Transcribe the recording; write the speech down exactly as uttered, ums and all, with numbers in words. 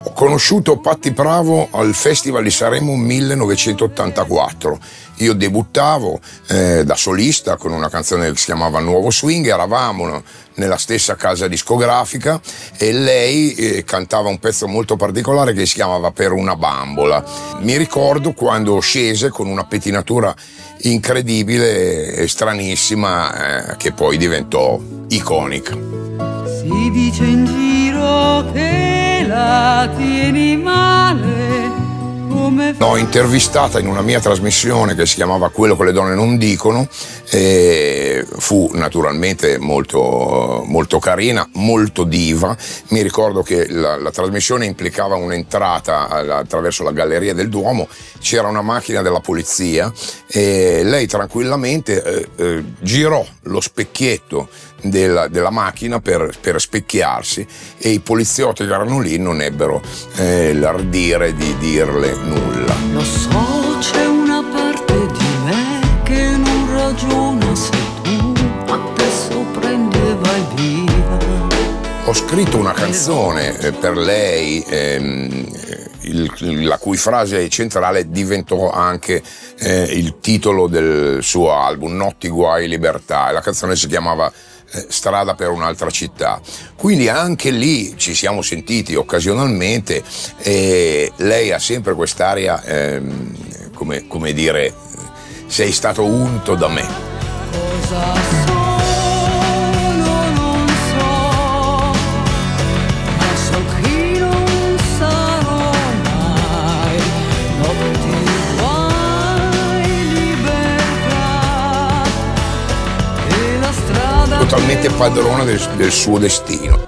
Ho conosciuto Patti Bravo al Festival di Sanremo millenovecentottantaquattro. Io debuttavo eh, da solista con una canzone che si chiamava Nuovo Swing, eravamo nella stessa casa discografica e lei eh, cantava un pezzo molto particolare che si chiamava Per una bambola. Mi ricordo quando scese con una pettinatura incredibile e stranissima eh, che poi diventò iconica. Si dice in giro che la tieni male. L'ho intervistata in una mia trasmissione che si chiamava Quello che le donne non dicono e fu naturalmente molto, molto carina, molto diva. Mi ricordo che la, la trasmissione implicava un'entrata attraverso la Galleria del Duomo, c'era una macchina della polizia e lei tranquillamente eh, eh, girò lo specchietto della, della macchina per, per specchiarsi e i poliziotti che erano lì non ebbero eh, l'ardire di dirle nulla. Lo so, c'è una parte di me che non ragiona, se tu adesso prendi e vai via. Ho scritto una canzone eh, per lei ehm, il, la cui frase centrale diventò anche eh, il titolo del suo album Notti, guai, libertà, e la canzone si chiamava Strada per un'altra città. Quindi anche lì ci siamo sentiti occasionalmente e lei ha sempre quest'aria ehm, come, come dire, sei stato unto da me. Cosa sono non so, ma so che non sarò mai. Notti, guai, libertà e la strada Totalmente padrona del, del suo destino.